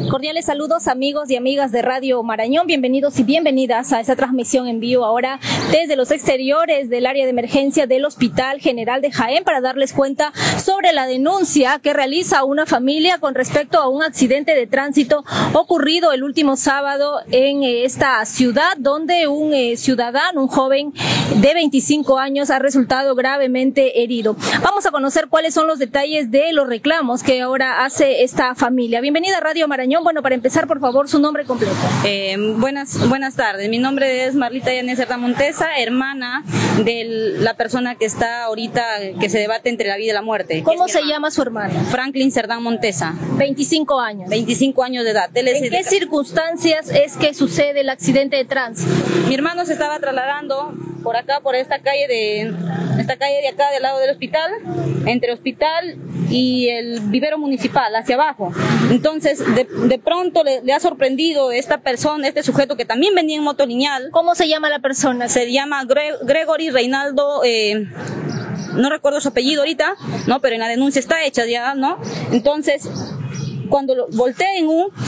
Cordiales saludos amigos y amigas de Radio Marañón, bienvenidos y bienvenidas a esta transmisión en vivo ahora desde los exteriores del área de emergencia del Hospital General de Jaén para darles cuenta sobre la denuncia que realiza una familia con respecto a un accidente de tránsito ocurrido el último sábado en esta ciudad, donde un ciudadano, un joven de 25 años ha resultado gravemente herido. Vamos a conocer cuáles son los detalles de los reclamos que ahora hace esta familia. Bienvenida a Radio Marañón. Bueno, para empezar, por favor, su nombre completo. Buenas tardes. Mi nombre es Marlita Yanez Cerdán Montesa, hermana de la persona que está ahorita, que se debate entre la vida y la muerte. ¿Cómo se llama su hermano? Franklin Cerdán Montesa. 25 años. 25 años de edad. ¿En qué circunstancias es que sucede el accidente de tránsito? Mi hermano se estaba trasladando por acá, por esta calle de acá, del lado del hospital, entre el hospital y el vivero municipal, hacia abajo. Entonces, de pronto le ha sorprendido esta persona, este sujeto que también venía en moto lineal. ¿Cómo se llama la persona? Se llama Gregory Reinaldo, no recuerdo su apellido ahorita, ¿no? Pero en la denuncia está hecha ya, ¿no? Entonces, cuando voltea en U,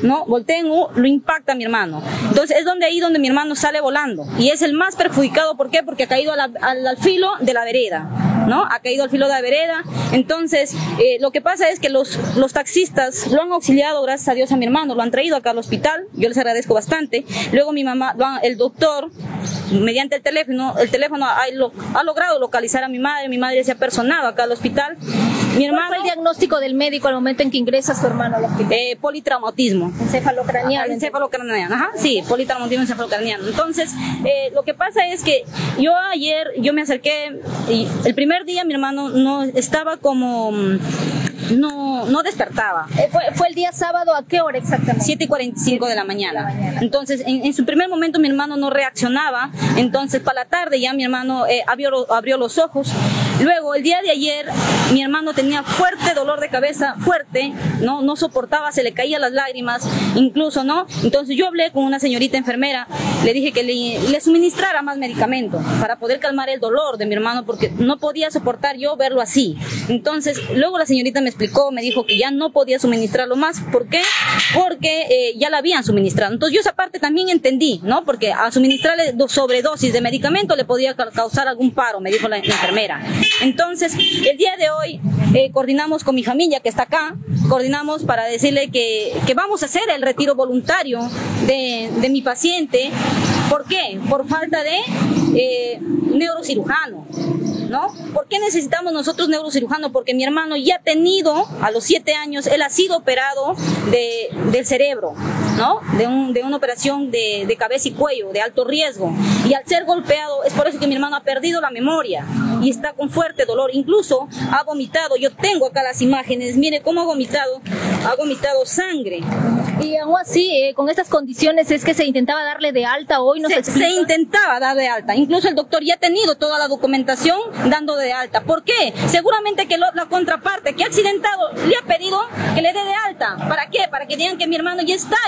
lo impacta a mi hermano. Entonces es donde mi hermano sale volando y es el más perjudicado. ¿Por qué? Porque ha caído al filo de la vereda, ¿no? Ha caído al filo de la vereda. Entonces lo que pasa es que los taxistas lo han auxiliado, gracias a Dios, a mi hermano, lo han traído acá al hospital. Yo les agradezco bastante. Luego mi mamá, el doctor, mediante el teléfono ha logrado localizar a mi madre se ha personado acá al hospital. Mi hermano, ¿cuál fue el diagnóstico del médico al momento en que ingresa su hermano al hospital? Politraumatismo. Encefalocraniano. Encefalocraniano, ajá, sí, politraumatismo encefalocraniano. Entonces, lo que pasa es que yo me acerqué y el primer día mi hermano no estaba como... No despertaba. ¿Fue el día sábado a qué hora exactamente? 7:45 de la mañana. Entonces, en su primer momento mi hermano no reaccionaba. Entonces, para la tarde ya mi hermano abrió los ojos. Luego, el día de ayer, mi hermano tenía fuerte dolor de cabeza, fuerte, no soportaba, se le caían las lágrimas, incluso, ¿no? Entonces, yo hablé con una señorita enfermera, le dije que le suministrara más medicamento para poder calmar el dolor de mi hermano, porque no podía soportar yo verlo así. Entonces, luego la señorita me explicó, me dijo que ya no podía suministrarlo más. ¿Por qué? Porque ya la habían suministrado. Entonces, yo esa parte también entendí, ¿no? Porque a suministrarle sobredosis de medicamento le podía causar algún paro, me dijo la enfermera. Entonces, el día de hoy coordinamos con mi familia que está acá, coordinamos para decirle que vamos a hacer el retiro voluntario de mi paciente. ¿Por qué? Por falta de neurocirujano, ¿no? ¿Por qué necesitamos nosotros neurocirujano? Porque mi hermano ya ha tenido, a los 7 años, él ha sido operado del cerebro, ¿no? De una operación de cabeza y cuello, de alto riesgo. Y al ser golpeado, es por eso que mi hermano ha perdido la memoria y está con fuerte dolor. Incluso ha vomitado. Yo tengo acá las imágenes. Mire cómo ha vomitado sangre. Y aún así, con estas condiciones, es que se intentaba darle de alta hoy, se intentaba dar de alta. Incluso el doctor ya ha tenido toda la documentación dando de alta. ¿Por qué? Seguramente que la contraparte que ha accidentado le ha pedido que le dé de alta. ¿Para qué? Para que digan que mi hermano ya está,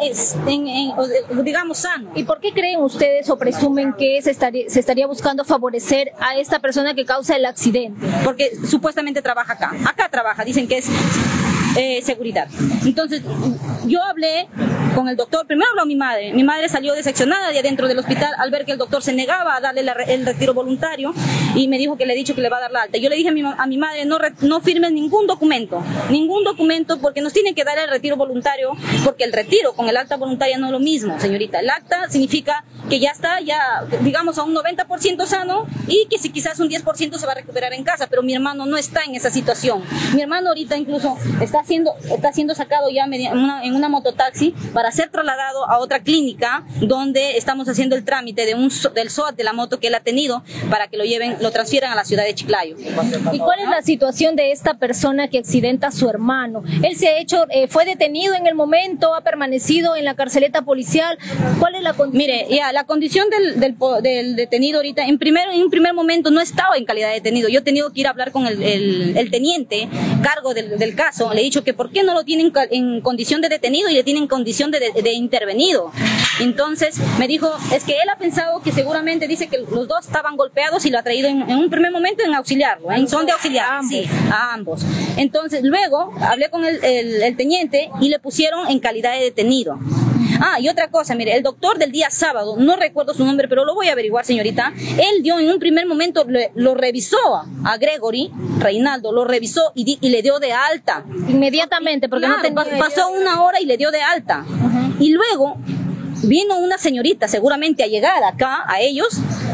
digamos, sano. ¿Y por qué creen ustedes o presumen que se estaría buscando favorecer a esta persona que causa el accidente? Porque supuestamente trabaja acá. Acá trabaja, dicen que es seguridad. Entonces, yo hablé con el doctor, primero habló mi madre salió decepcionada de adentro del hospital al ver que el doctor se negaba a darle el retiro voluntario y me dijo que le he dicho que le va a dar la alta. Yo le dije a mi madre, no firmes ningún documento, porque nos tienen que dar el retiro voluntario, porque el retiro con el alta voluntaria no es lo mismo, señorita. El acta significa que ya está, digamos, a un 90% sano y que si quizás un 10% se va a recuperar en casa, pero mi hermano no está en esa situación. Mi hermano ahorita incluso está siendo sacado ya en una mototaxi para ser trasladado a otra clínica donde estamos haciendo el trámite del SOAT de la moto que él ha tenido para que lo transfieran a la ciudad de Chiclayo. ¿Y cuál es la situación de esta persona que accidenta a su hermano? Él fue detenido en el momento, ha permanecido en la carceleta policial. ¿Cuál es la condición? Mire, la condición del detenido ahorita, en un primer momento no estaba en calidad de detenido. Yo he tenido que ir a hablar con el teniente cargo del caso. Le he dicho que por qué no lo tienen en condición de detenido y le tienen condición de intervenido. Entonces me dijo, es que él ha pensado que seguramente dice que los dos estaban golpeados y lo ha traído en un primer momento en auxiliarlo, en son de auxiliar, sí, a ambos. Entonces luego hablé con el teniente y le pusieron en calidad de detenido. Ah, y otra cosa, mire, el doctor del día sábado, no recuerdo su nombre, pero lo voy a averiguar, señorita. Él dio en un primer momento, lo revisó a Gregory, Reinaldo, lo revisó y le dio de alta. Inmediatamente, porque claro, no tenía... pasó una hora y le dio de alta. Y luego vino una señorita, seguramente a llegar acá, a ellos,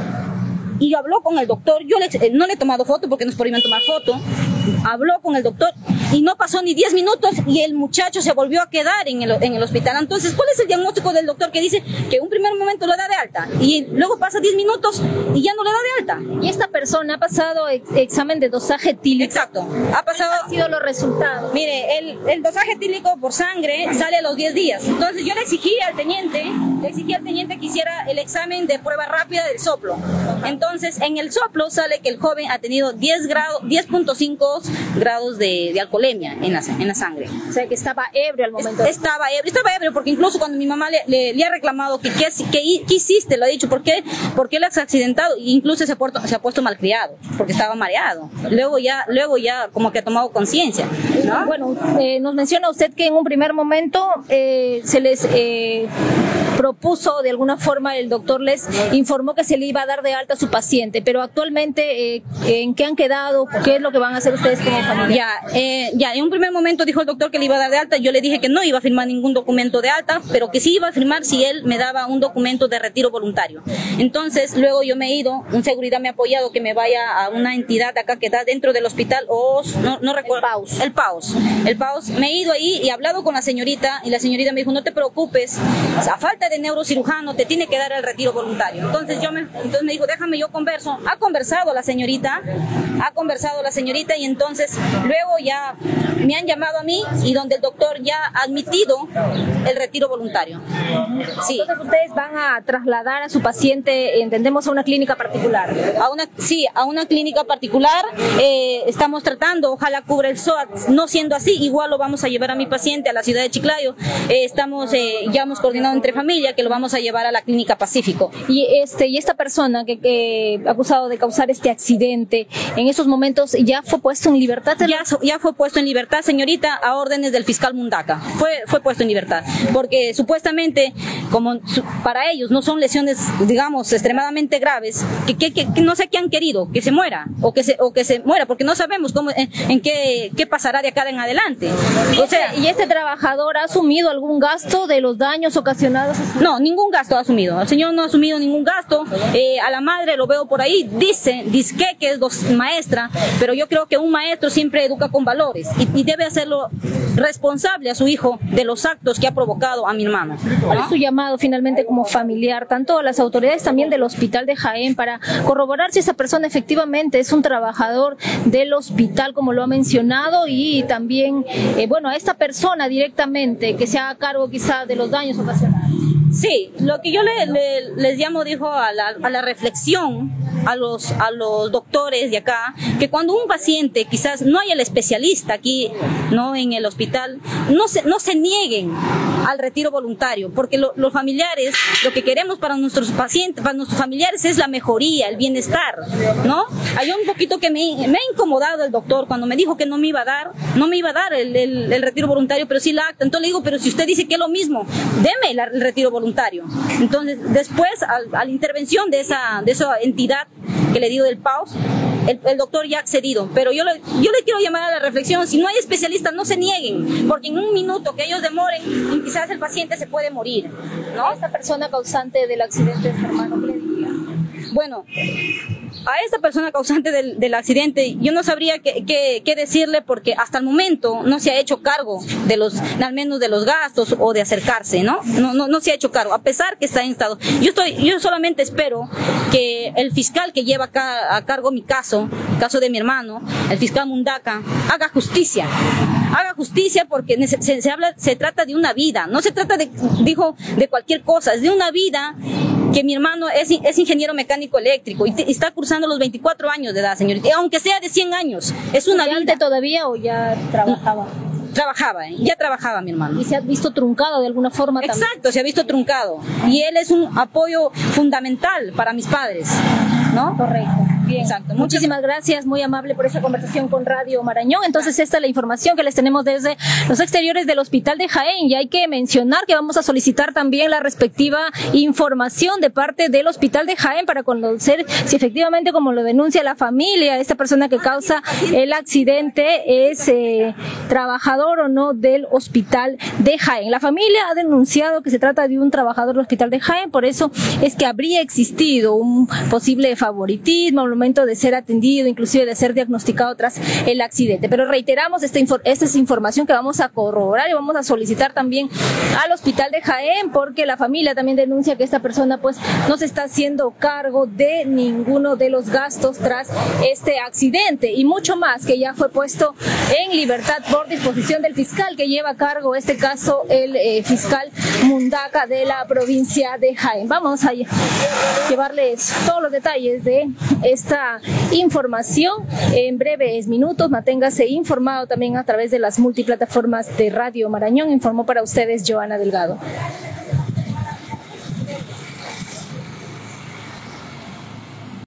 y habló con el doctor. Yo no le he tomado foto porque nos prohíben tomar foto. Habló con el doctor y no pasó ni 10 minutos y el muchacho se volvió a quedar en el hospital. Entonces, ¿cuál es el diagnóstico del doctor que dice que en un primer momento lo da de alta y luego pasa 10 minutos y ya no le da de alta? Y esta persona ha pasado examen de dosaje tílico. Exacto. Ha pasado. ¿Cuáles han sido los resultados? Mire, el dosaje tílico por sangre sale a los 10 días. Entonces, yo le exigí al teniente que hiciera el examen de prueba rápida del soplo. Entonces, en el soplo sale que el joven ha tenido 10.5 grados de alcoholemia en la sangre. O sea, que estaba ebrio al momento. Estaba ebrio porque incluso cuando mi mamá le ha reclamado que qué hiciste, lo ha dicho, ¿por qué le has accidentado? E incluso se ha puesto malcriado porque estaba mareado. Luego ya como que ha tomado conciencia, ¿no? Bueno, nos menciona usted que en un primer momento se les propuso, de alguna forma el doctor les informó que se le iba a dar de alta a su paciente, pero actualmente ¿en qué han quedado? ¿Qué es lo que van a hacer ustedes como familia? Ya, en un primer momento dijo el doctor que le iba a dar de alta. Yo le dije que no iba a firmar ningún documento de alta, pero que sí iba a firmar si él me daba un documento de retiro voluntario. Entonces luego yo me he ido, un seguridad me ha apoyado que me vaya a una entidad acá que está dentro del hospital, no recuerdo. El PAUS. Me he ido ahí y he hablado con la señorita y la señorita me dijo, no te preocupes, a falta de neurocirujano te tiene que dar el retiro voluntario. Entonces me dijo, déjame, yo converso. Ha conversado la señorita y entonces luego ya me han llamado a mí y donde el doctor ya ha admitido el retiro voluntario. Sí. Entonces ustedes van a trasladar a su paciente, entendemos, a una clínica particular. A una clínica particular. Estamos tratando, ojalá cubra el SOAT. No siendo así, igual lo vamos a llevar a mi paciente a la ciudad de Chiclayo. Ya hemos coordinado entre familia que lo vamos a llevar a la clínica Pacífico. Y esta persona que acusado de causar este accidente, en esos momentos ya fue puesto en libertad. Ya fue puesto en libertad, señorita, a órdenes del fiscal Mundaca. Fue puesto en libertad, porque supuestamente, como para ellos no son lesiones, digamos, extremadamente graves, que no sé qué han querido, que se muera, o que se muera, porque no sabemos en qué pasará de acá en adelante. O sea, ¿y este trabajador ha asumido algún gasto de los daños ocasionados? No, ningún gasto ha asumido. El señor no ha asumido ningún gasto. A la madre lo veo por ahí, dice que es maestra, pero yo creo que un maestro siempre educa con valores y debe hacerlo responsable a su hijo de los actos que ha provocado a mi hermano, ¿no? ¿Cuál es su llamado finalmente como familiar, tanto a las autoridades también del hospital de Jaén, para corroborar si esa persona efectivamente es un trabajador del hospital, como lo ha mencionado, y también, a esta persona directamente que se haga cargo quizá de los daños ocasionados? Sí, lo que yo les llamo, dijo, a la reflexión, a los doctores de acá, que cuando un paciente, quizás no haya el especialista aquí, no en el hospital, no se nieguen al retiro voluntario, porque los familiares, lo que queremos para nuestros pacientes, para nuestros familiares, es la mejoría, el bienestar, ¿no? Hay un poquito que me ha incomodado el doctor cuando me dijo que no me iba a dar el retiro voluntario, pero sí la acta. Entonces le digo, pero si usted dice que es lo mismo, deme el retiro voluntario. Entonces después, a la intervención de esa entidad que le dio del PAUS, el doctor ya ha accedido, pero yo le quiero llamar a la reflexión. Si no hay especialistas, no se nieguen, porque en un minuto que ellos demoren, quizás el paciente se puede morir, ¿no? Esta persona causante del accidente, hermano, ¿qué le diría? Bueno, a esta persona causante del accidente yo no sabría qué decirle, porque hasta el momento no se ha hecho cargo al menos de los gastos o de acercarse, ¿no? No se ha hecho cargo, a pesar que está en estado. Yo solamente espero que el fiscal que lleva acá a cargo mi caso de mi hermano, el fiscal Mundaca, haga justicia, porque se trata de una vida, no se trata de cualquier cosa, es de una vida. Que mi hermano es ingeniero mecánico eléctrico y está cursando los 24 años de edad, señorita, aunque sea de 100 años, es una vida. ¿Todavía o ya trabajaba? trabajaba, ya trabajaba mi hermano. ¿Y se ha visto truncado de alguna forma también? Exacto, se ha visto truncado. Y él es un apoyo fundamental para mis padres, ¿no? Correcto. Bien. Exacto. Muchísimas gracias, muy amable por esta conversación con Radio Marañón. Entonces, esta es la información que les tenemos desde los exteriores del Hospital de Jaén. Y hay que mencionar que vamos a solicitar también la respectiva información de parte del Hospital de Jaén para conocer si efectivamente, como lo denuncia la familia, esta persona que causa el accidente es trabajador o no del Hospital de Jaén. La familia ha denunciado que se trata de un trabajador del Hospital de Jaén, por eso es que habría existido un posible favoritismo al momento de ser atendido, inclusive de ser diagnosticado tras el accidente. Pero reiteramos, esta es información que vamos a corroborar y vamos a solicitar también al Hospital de Jaén, porque la familia también denuncia que esta persona pues no se está haciendo cargo de ninguno de los gastos tras este accidente, y mucho más que ya fue puesto en libertad por disposición del fiscal que lleva a cargo este caso, el fiscal Mundaca de la provincia de Jaén. Vamos a llevarles todos los detalles de esta información en breves minutos. Manténgase informado también a través de las multiplataformas de Radio Marañón. Informó para ustedes Joana Delgado.